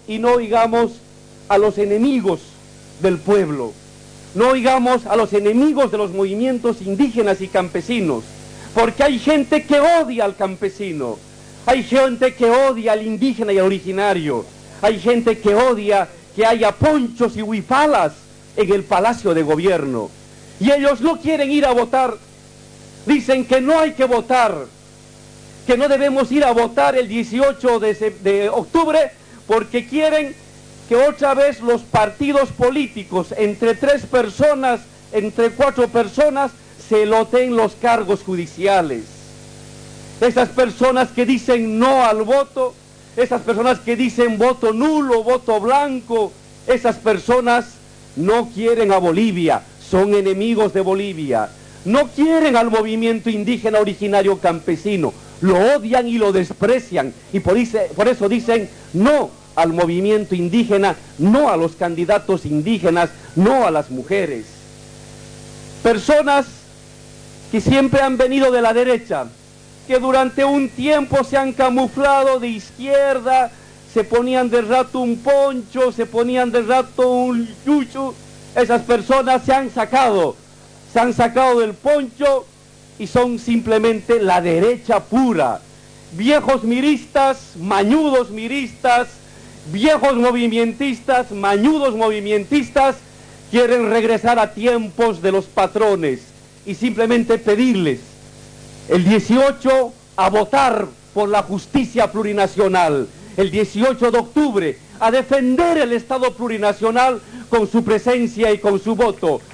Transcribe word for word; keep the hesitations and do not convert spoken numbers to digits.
y no oigamos a los enemigos del pueblo, no oigamos a los enemigos de los movimientos indígenas y campesinos, porque hay gente que odia al campesino, hay gente que odia al indígena y al originario, hay gente que odia que haya ponchos y huipalas en el Palacio de Gobierno, y ellos no quieren ir a votar. Dicen que no hay que votar, que no debemos ir a votar el dieciocho de octubre, porque quieren que otra vez los partidos políticos, entre tres personas, entre cuatro personas, se loteen los cargos judiciales. Esas personas que dicen no al voto, esas personas que dicen voto nulo, voto blanco, esas personas no quieren a Bolivia, son enemigos de Bolivia. No quieren al movimiento indígena originario campesino, lo odian y lo desprecian, y por, dice, por eso dicen no al movimiento indígena, no a los candidatos indígenas, no a las mujeres. Personas que siempre han venido de la derecha, que durante un tiempo se han camuflado de izquierda, se ponían de rato un poncho, se ponían de rato un yuchu, esas personas se han sacado, se han sacado del poncho y son simplemente la derecha pura. Viejos miristas, mañudos miristas, viejos movimentistas, mañudos movimentistas, quieren regresar a tiempos de los patrones y simplemente pedirles el dieciocho a votar por la justicia plurinacional, el dieciocho de octubre a defender el Estado plurinacional con su presencia y con su voto,